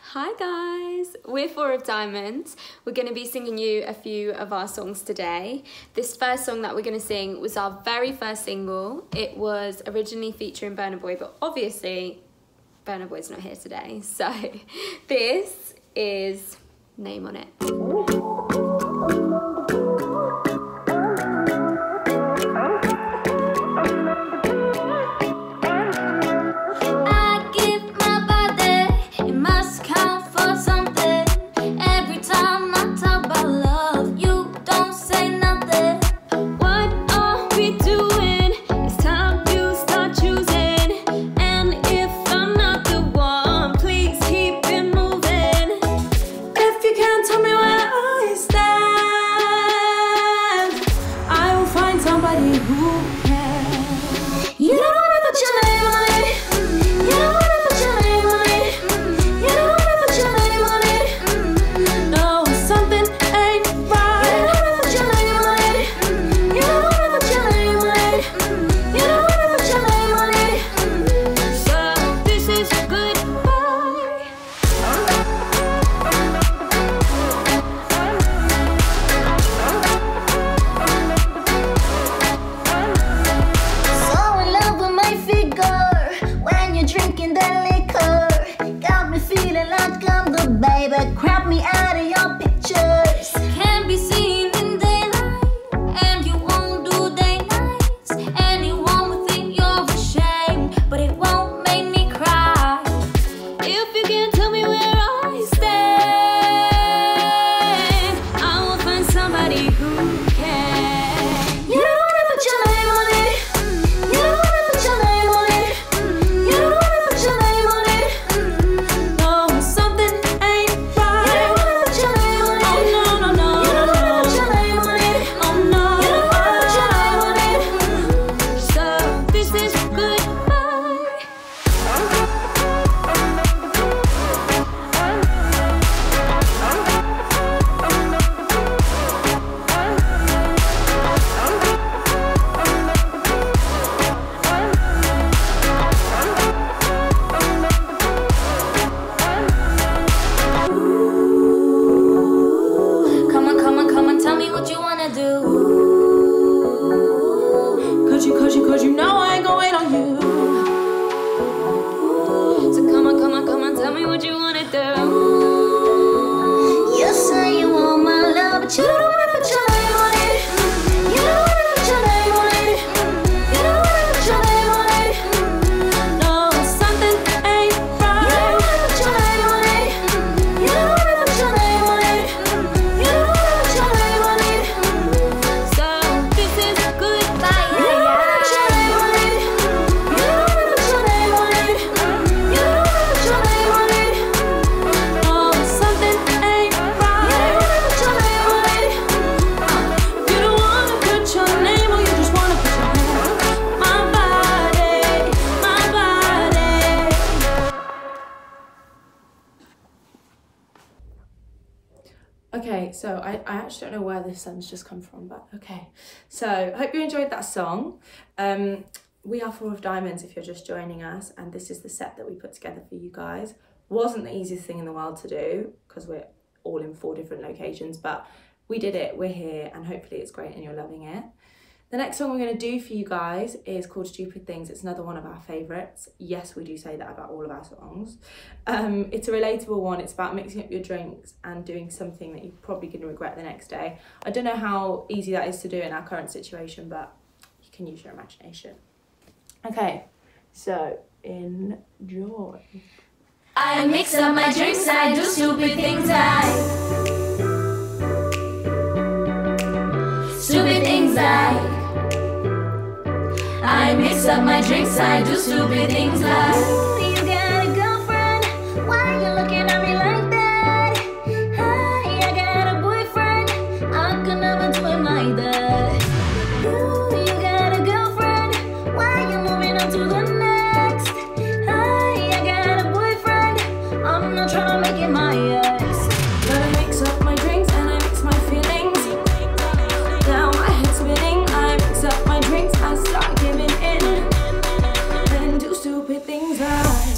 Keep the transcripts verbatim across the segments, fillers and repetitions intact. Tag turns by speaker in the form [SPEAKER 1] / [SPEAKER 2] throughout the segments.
[SPEAKER 1] Hi guys, we're Four of Diamonds. We're going to be singing you a few of our songs today. This first song that we're going to sing was our very first single. It was originally featuring Burna Boy, but obviously Burna Boy's not here today. So this is Name on It.
[SPEAKER 2] Crop me out of your pictures. Can't be seen in daylight, and you won't do day nights. Anyone would think you're ashamed, but it won't make me cry. If you can tell me where I stand, I will find somebody who can. You don't wanna put your name on it. You don't wanna put your name on it. You don't wanna put your name on it. No, something ain't. Cause you, cause you know I ain't gonna wait on you. So come on, come on, come on, tell me what you wanna do. You say you want my love, but you don't wanna put your name on it. You don't wanna put your name on it. You don't wanna put your name on it. No, something ain't right. You don't wanna put your name on it. You don't wanna put your name on it. You don't wanna put your name on it. So this is goodbye.
[SPEAKER 3] Okay, so I, I actually don't know where this song's just come from, but okay. So I hope you enjoyed that song. Um, we are Four of Diamonds if you're just joining us, and this is the set that we put together for you guys. Wasn't the easiest thing in the world to do because we're all in four different locations, but we did it, we're here, and hopefully it's great and you're loving it. The next song we're going to do for you guys is called Stupid Things. It's another one of our favourites. Yes, we do say that about all of our songs. Um, it's a relatable one. It's about mixing up your drinks and doing something that you're probably going to regret the next day. I don't know how easy that is to do in our current situation, but you can use your imagination. Okay, so enjoy.
[SPEAKER 2] I mix up my drinks, I do stupid things, I Stupid things, I I mix up my drinks, I do stupid things like. You got a girlfriend, why you looking at me like that? Hi, I got a boyfriend, I could never do it like that. You, you got a girlfriend, why you moving on to the next? Hi, I got a boyfriend, I'm not trying to make it my ex.
[SPEAKER 3] But I mix up my drinks and I mix my feelings. Now my head's spinning, I mix up my drinks, I start giving in. Then do stupid things I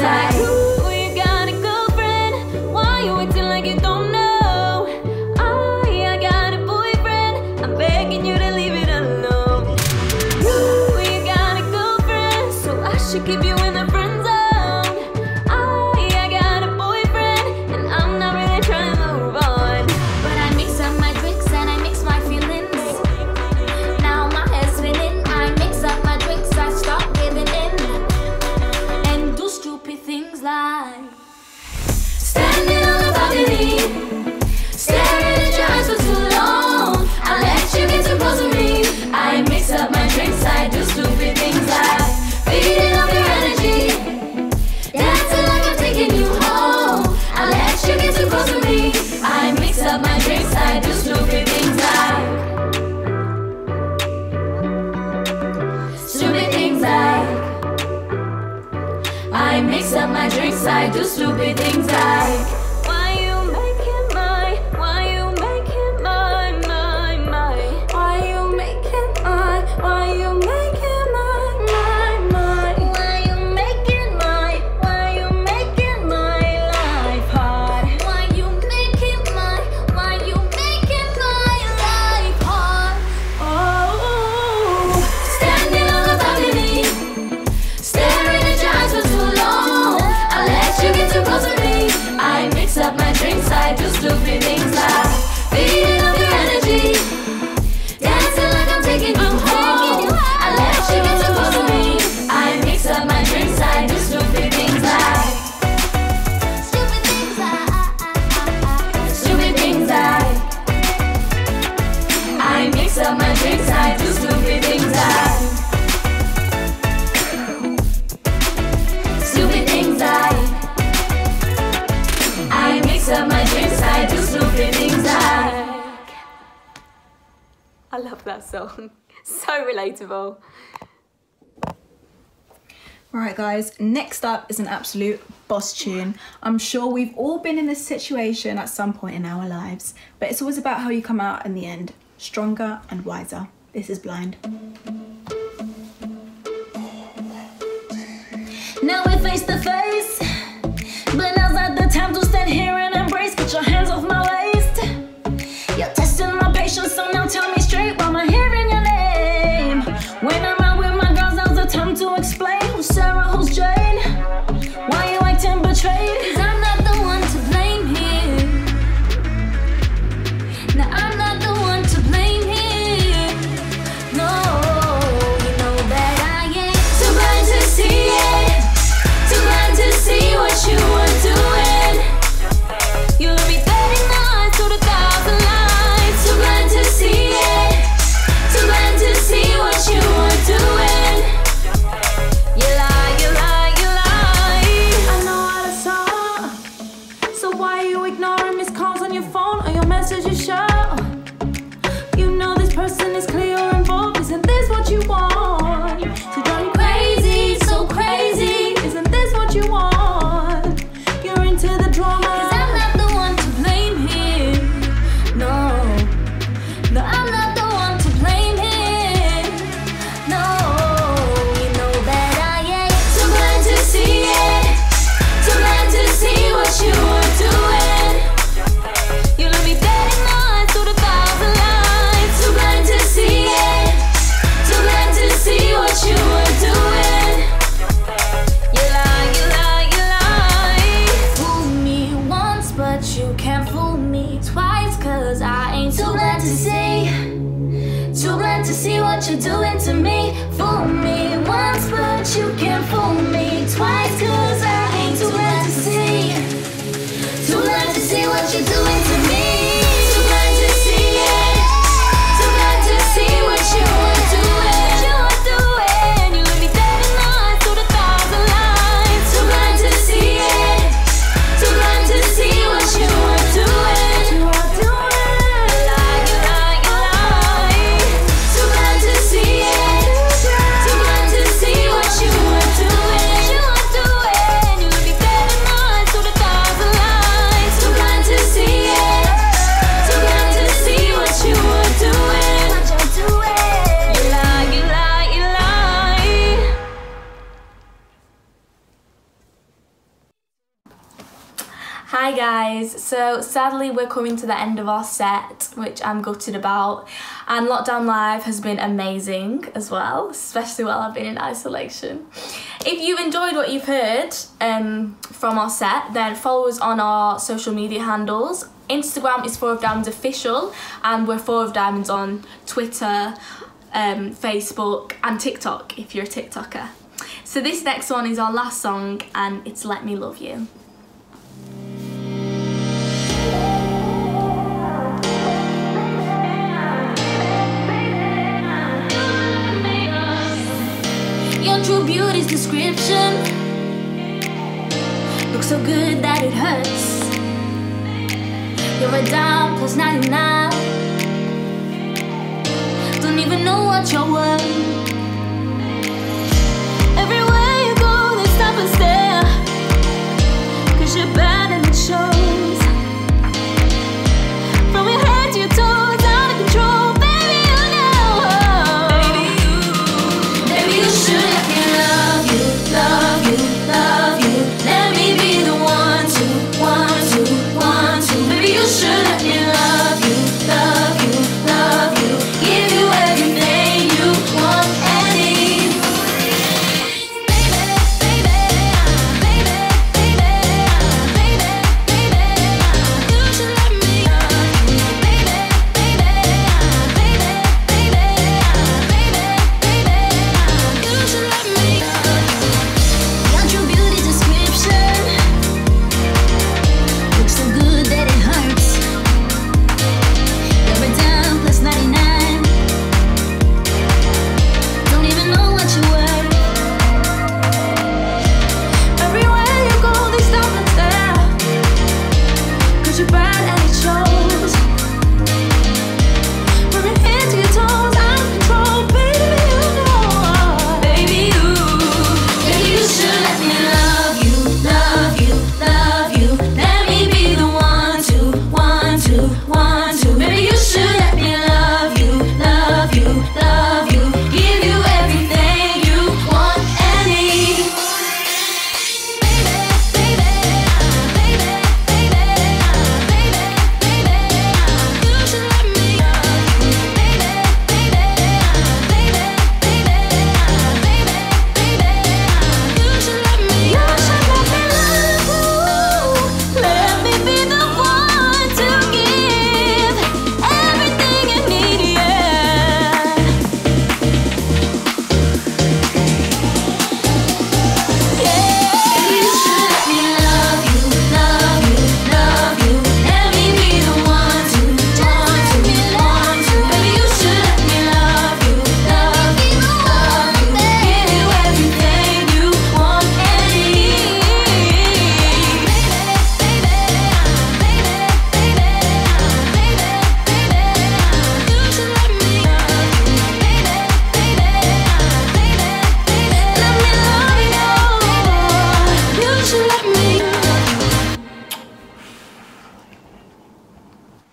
[SPEAKER 2] like, ooh, you got a girlfriend, why you acting like you don't know? I, I got a boyfriend, I'm begging you to leave it alone. Ooh, you got a girlfriend, so I should keep you in the friend zone. I, I got a boyfriend, and I'm not really trying to move on. But I mix up my drinks and I mix my feelings. Now my head's spinning, I mix up my drinks, I start giving in. And do stupid things like standing on the balcony, staring at your eyes for too long. I let you get too close to me. I mix up my drinks, I do stupid things like feeding off your energy, dancing like I'm taking you home. I let you get too close to me. I mix up my drinks, I do stupid things like stupid things like I mix up my drinks, I do stupid things like why you making my, why you making my, my, my, why you making my, why you making my, my, my, why you making my, why you making my life hard, why you making my, why you making my life hard. Oh, standing on the balcony, staring at your eyes for too long. I let you get too close to me. I mix up my drinks, I do stupid things like feeding off your energy, dancing like I'm taking you home. I let you get too close to me. I mix up my drinks, I do stupid things like stupid things like stupid things like I mix up my drinks, I do stupid things like stupid things like I mix up my drinks, I do stupid things like.
[SPEAKER 1] I love that song. So relatable.
[SPEAKER 4] Right guys, next up is an absolute boss tune. I'm sure we've all been in this situation at some point in our lives, but it's always about how you come out in the end, stronger and wiser. This is Blind.
[SPEAKER 2] Now we're face to face, but now's not the time to stand here and embrace. Get your hands off my waist. You're testing my patience, so now tell me straight, why am I hearing your name? When I'm out with my girls, now's the time to explain. Who's Sarah, who's Jane? Why you acting betrayed? Cause I'm not the one to blame here. No, I'm not the one to blame here. No, you know that I ain't too blind to see it, too blind to see what you were doing. You look me dead in the eyes through the thousand lights. Too blind to see it, too blind to see what you were doing. You lie, you lie, you lie.
[SPEAKER 3] I know how to solve. So why are you ignoring missed calls on your phone or your messages show? You know this person is clear or involved. Isn't this what you want? To drive you crazy, so crazy. Isn't this what you want? You're into the drama.
[SPEAKER 2] Cause I'm not the one to blame here. No, no, I'm not the one to blame here. No, you know that I ain't too blind to see it, too blind to see what you were doing. You look me dead in the eyes through the thousand lights. Too blind to see it, too blind to see what you were doing. You lie, you lie, you lie. Fool me once, but you can't fool me twice. Cause I ain't too blind to see, too blind to see what you're doing to me. Fool me once, but you can't fool me twice. Cause I ain't too blind to see, too blind to see what you're doing to me. Too blind to see it, too blind to see what you were doing. You were doing. You look me dead in the eyes through the thousand lights. Too blind to see it, too blind to see what you were doing. You were doing. You lie, you lie, you lie. Too blind to see it, too blind to see what you were doing. You were doing. You look me dead in the eyes through the thousand lights. Too blind to see it.
[SPEAKER 5] Hi guys, so sadly we're coming to the end of our set, which I'm gutted about, and Lockdown Live has been amazing as well, especially while I've been in isolation. If you've enjoyed what you've heard um, from our set, then follow us on our social media handles. Instagram is Four of Diamonds Official, and we're Four of Diamonds on Twitter, um, Facebook and TikTok if you're a TikToker. So this next one is our last song, and it's Let Me Love You.
[SPEAKER 2] Your true beauty's description looks so good that it hurts. You're a dime plus ninety-nine. Don't even know what you're worth.